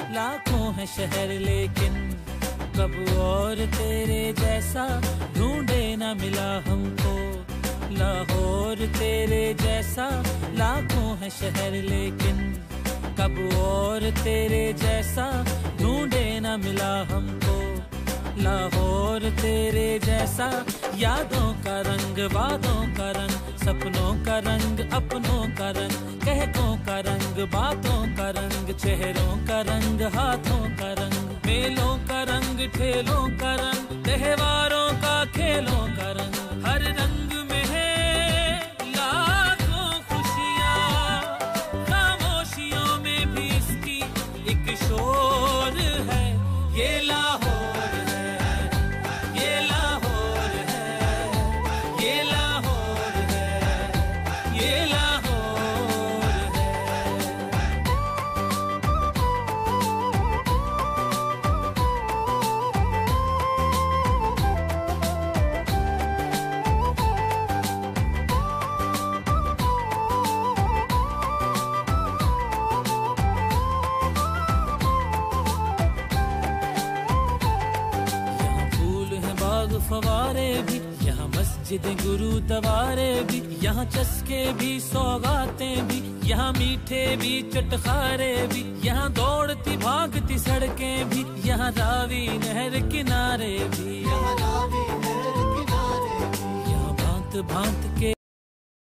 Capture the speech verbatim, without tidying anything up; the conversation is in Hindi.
लाखों है शहर लेकिन कब और तेरे जैसा ढूंढे न मिला हमको। लाहौर तेरे जैसा लाखों है शहर लेकिन कब और तेरे जैसा ढूंढे न मिला हमको। लाहौर तेरे जैसा यादों का रंग, वादों का रंग, सपनों का रंग, अपनों का रंग, कहतों का रंग, बातों का रंग, चेहरों का रंग, हाथों का रंग, मेलों का रंग, ठेलों का रंग, त्योहारों का, खेलों का रंग। हर रंग में है लाखों खुशियाँ, खामोशियों में भी इसकी एक शोर है। ये लाहौर फवारे भी, यहाँ मस्जिद गुरुद्वारे भी, यहाँ चस्के भी, सौगातें भी, यहाँ मीठे भी, चटखारे भी, यहाँ दौड़ती भागती सड़कें भी, यहाँ रावी नहर किनारे भी, यहाँ भांत भांत के